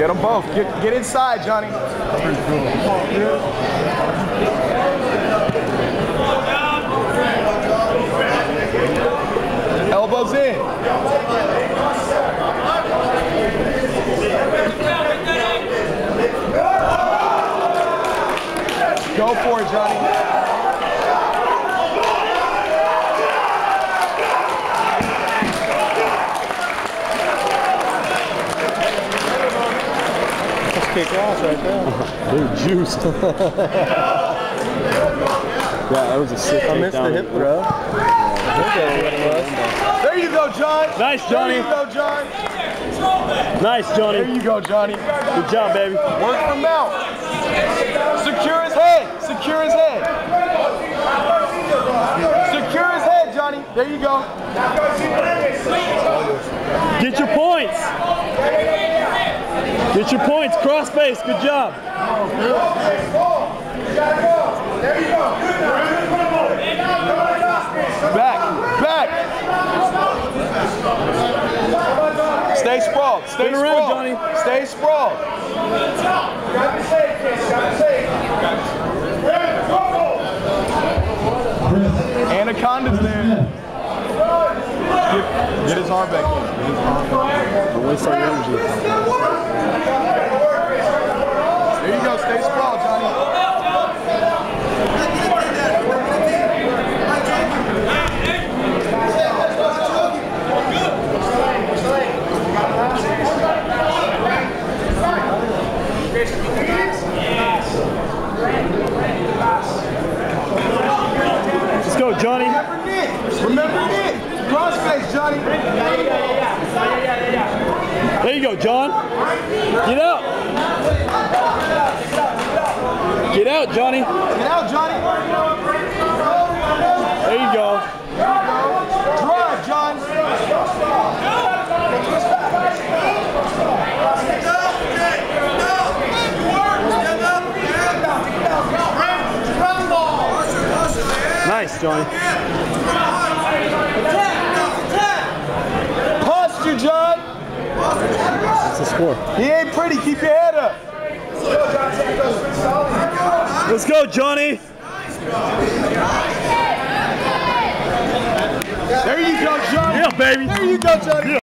Get them both. Get inside, Johnny. Elbows in. Go for it, Johnny. Let's kick ass right there. Dude, juiced. Yeah, that was a sick I missed the hip throw. There you go, John. Nice, Johnny. There you go, John. Nice, Johnny. There you go, Johnny. Good job, baby. Work from mount. Secure his head. Secure his head. Secure his head, Johnny. There you go. Get your points. Get your points. Cross face. Good job. There you go. Back. Back. Stay sprawled. Stay Spin around, sprawled. Johnny. Stay sprawled. Anaconda's there. Get his arm back in. Don't waste our energy. There you go. Stay sprawled, Johnny. Let's go, Johnny. Remember knit. Remember knit. Cross face, Johnny. There you go, John. Get out. Get out, Johnny. Get out, Johnny. There you go. Drive, John. Nice, Johnny. Posture, John. That's the score. He ain't pretty. Keep your head up. Let's go, Johnny. There you go, Johnny. Yeah, baby. There you go, Johnny. Yeah.